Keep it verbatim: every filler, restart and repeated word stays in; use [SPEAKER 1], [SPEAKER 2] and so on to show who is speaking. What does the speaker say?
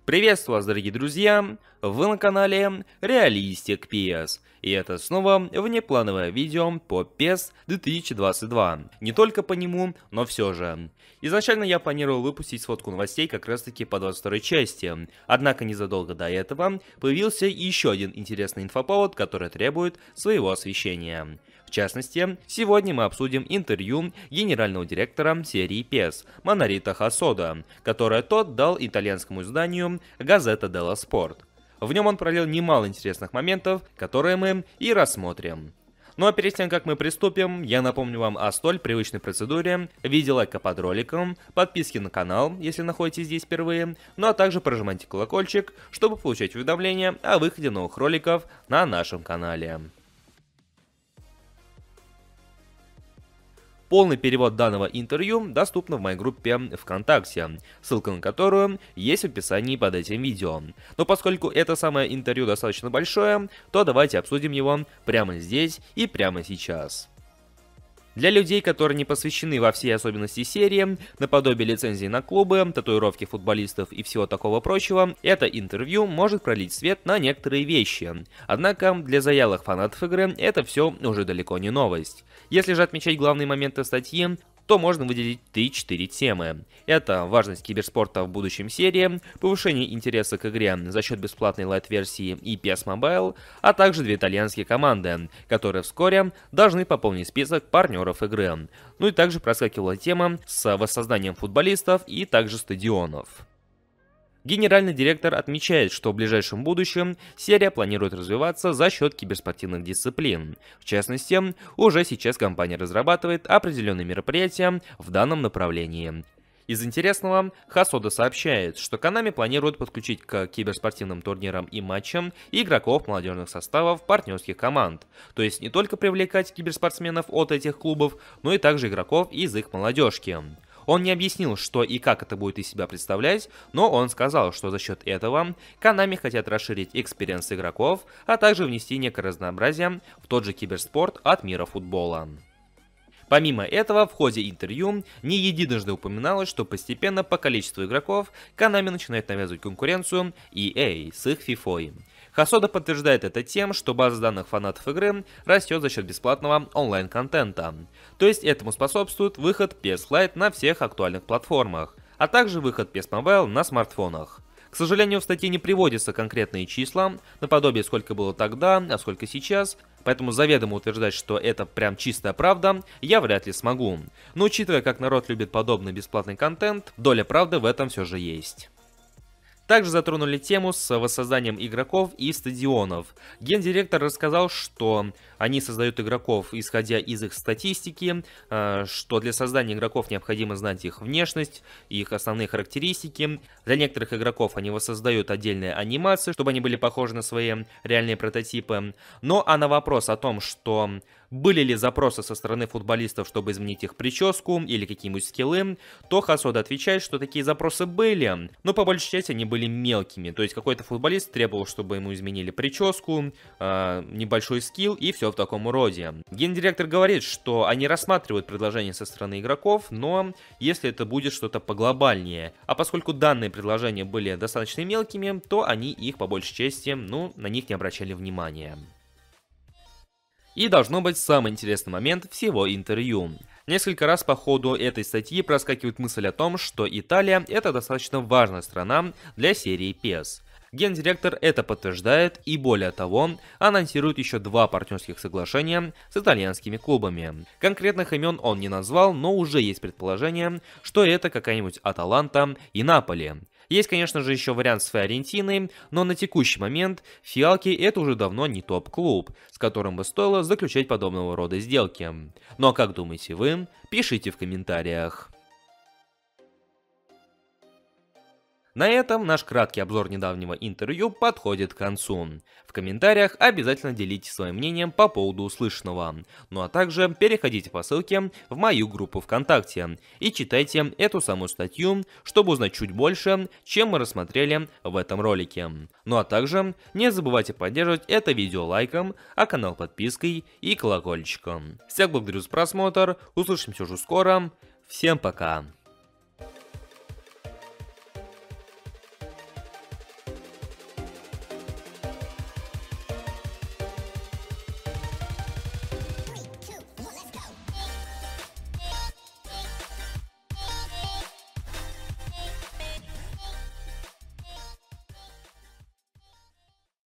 [SPEAKER 1] Приветствую вас, дорогие друзья! Вы на канале Realistic пи эс. И это снова внеплановое видео по пи эс две тысячи двадцать два. Не только по нему, но все же. Изначально я планировал выпустить сводку новостей как раз таки по двадцать второй части. Однако незадолго до этого появился еще один интересный инфоповод, который требует своего освещения. В частности, сегодня мы обсудим интервью генерального директора серии пи эс Манорита Хасода, которое тот дал итальянскому изданию Gazzetta dello Sport. В нем он пролил немало интересных моментов, которые мы и рассмотрим. Ну а перед тем, как мы приступим, я напомню вам о столь привычной процедуре в виде лайка под роликом, подписки на канал, если находитесь здесь впервые, ну а также прожимайте колокольчик, чтобы получать уведомления о выходе новых роликов на нашем канале. Полный перевод данного интервью доступен в моей группе ВКонтакте, ссылка на которую есть в описании под этим видео. Но поскольку это самое интервью достаточно большое, то давайте обсудим его прямо здесь и прямо сейчас. Для людей, которые не посвящены во все особенности серии, наподобие лицензий на клубы, татуировки футболистов и всего такого прочего, это интервью может пролить свет на некоторые вещи. Однако для заялых фанатов игры это все уже далеко не новость. Если же отмечать главные моменты статьи, то можно выделить три-четыре темы. Это важность киберспорта в будущем серии, повышение интереса к игре за счет бесплатной лайт-версии и пи эс Mobile, а также две итальянские команды, которые вскоре должны пополнить список партнеров игры. Ну и также проскакивала тема с воссозданием футболистов и также стадионов. Генеральный директор отмечает, что в ближайшем будущем серия планирует развиваться за счет киберспортивных дисциплин. В частности, уже сейчас компания разрабатывает определенные мероприятия в данном направлении. Из интересного, Хасода сообщает, что Konami планирует подключить к киберспортивным турнирам и матчам игроков молодежных составов партнерских команд, то есть не только привлекать киберспортсменов от этих клубов, но и также игроков из их молодежки. Он не объяснил, что и как это будет из себя представлять, но он сказал, что за счет этого Konami хотят расширить экспириенс игроков, а также внести некое разнообразие в тот же киберспорт от мира футбола. Помимо этого, в ходе интервью не единожды упоминалось, что постепенно по количеству игроков Konami начинает навязывать конкуренцию и эй с их FIFA. Хасода подтверждает это тем, что база данных фанатов игры растет за счет бесплатного онлайн-контента. То есть этому способствует выход пи эс Lite на всех актуальных платформах, а также выход пи эс Mobile на смартфонах. К сожалению, в статье не приводятся конкретные числа, наподобие сколько было тогда, а сколько сейчас, поэтому заведомо утверждать, что это прям чистая правда, я вряд ли смогу. Но учитывая, как народ любит подобный бесплатный контент, доля правды в этом все же есть. Также затронули тему с воссозданием игроков и стадионов. Гендиректор рассказал, что они создают игроков, исходя из их статистики, что для создания игроков необходимо знать их внешность, их основные характеристики. Для некоторых игроков они воссоздают отдельные анимации, чтобы они были похожи на свои реальные прототипы. Но а на вопрос о том, что были ли запросы со стороны футболистов, чтобы изменить их прическу или какие-нибудь скиллы, то Хасода отвечает, что такие запросы были, но по большей части они были мелкими. То есть какой-то футболист требовал, чтобы ему изменили прическу, э, небольшой скилл и все в таком роде. Гендиректор говорит, что они рассматривают предложения со стороны игроков, но если это будет что-то поглобальнее. А поскольку данные предложения были достаточно мелкими, то они их по большей части, ну, на них не обращали внимания. И должно быть самый интересный момент всего интервью. Несколько раз по ходу этой статьи проскакивает мысль о том, что Италия — это достаточно важная страна для серии пи эс. Гендиректор это подтверждает и более того, анонсирует еще два партнерских соглашения с итальянскими клубами. Конкретных имен он не назвал, но уже есть предположение, что это какая-нибудь Аталанта и Наполи. Есть, конечно же, еще вариант с Фиорентиной, но на текущий момент Фиалки это уже давно не топ-клуб, с которым бы стоило заключать подобного рода сделки. Ну а как думаете вы? Пишите в комментариях. На этом наш краткий обзор недавнего интервью подходит к концу. В комментариях обязательно делитесь своим мнением по поводу услышанного. Ну а также переходите по ссылке в мою группу ВКонтакте и читайте эту самую статью, чтобы узнать чуть больше, чем мы рассмотрели в этом ролике. Ну а также не забывайте поддерживать это видео лайком, а канал подпиской и колокольчиком. Всех благодарю за просмотр, услышимся уже скоро, всем пока!